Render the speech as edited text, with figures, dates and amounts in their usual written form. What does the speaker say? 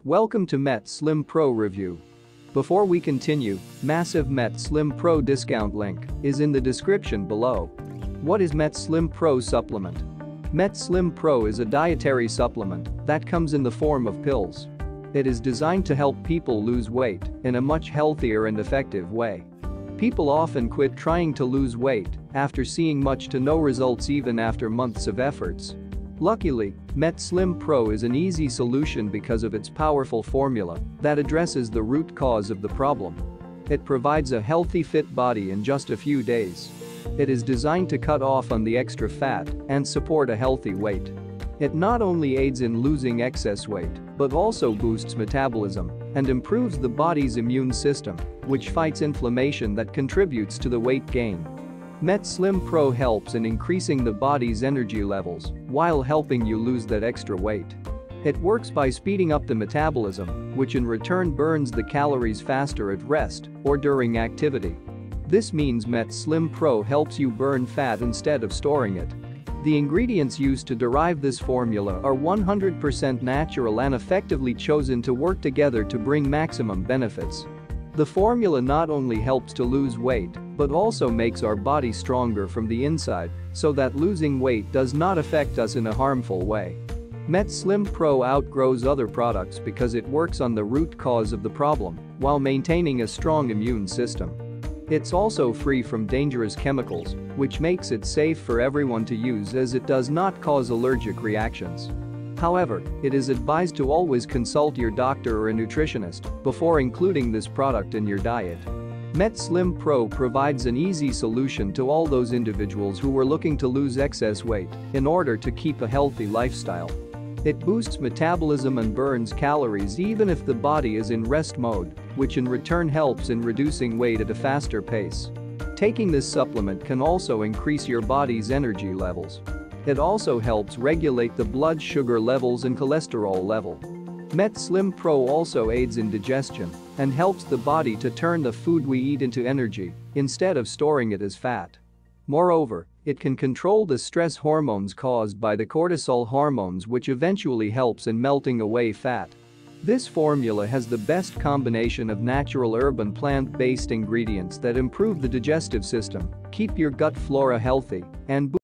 Welcome to Met Slim Pro review. Before we continue, massive Met Slim Pro discount link is in the description below. What is Met Slim Pro supplement? Met Slim Pro is a dietary supplement that comes in the form of pills. It is designed to help people lose weight in a much healthier and effective way. People often quit trying to lose weight after seeing much to no results even after months of efforts. Luckily, Met Slim Pro is an easy solution because of its powerful formula that addresses the root cause of the problem. It provides a healthy fit body in just a few days. It is designed to cut off on the extra fat and support a healthy weight. It not only aids in losing excess weight, but also boosts metabolism and improves the body's immune system, which fights inflammation that contributes to the weight gain. Met Slim Pro helps in increasing the body's energy levels while helping you lose that extra weight. It works by speeding up the metabolism, which in return burns the calories faster at rest or during activity. This means Met Slim Pro helps you burn fat instead of storing it. The ingredients used to derive this formula are 100% natural and effectively chosen to work together to bring maximum benefits. The formula not only helps to lose weight, but also makes our body stronger from the inside so that losing weight does not affect us in a harmful way. Met Slim Pro outgrows other products because it works on the root cause of the problem while maintaining a strong immune system. It's also free from dangerous chemicals, which makes it safe for everyone to use as it does not cause allergic reactions. However, it is advised to always consult your doctor or a nutritionist before including this product in your diet. Met Slim Pro provides an easy solution to all those individuals who are looking to lose excess weight in order to keep a healthy lifestyle. It boosts metabolism and burns calories even if the body is in rest mode, which in return helps in reducing weight at a faster pace. Taking this supplement can also increase your body's energy levels. It also helps regulate the blood sugar levels and cholesterol level. Met Slim Pro also aids in digestion and helps the body to turn the food we eat into energy instead of storing it as fat. Moreover, it can control the stress hormones caused by the cortisol hormones, which eventually helps in melting away fat. This formula has the best combination of natural herb and plant-based ingredients that improve the digestive system, keep your gut flora healthy, and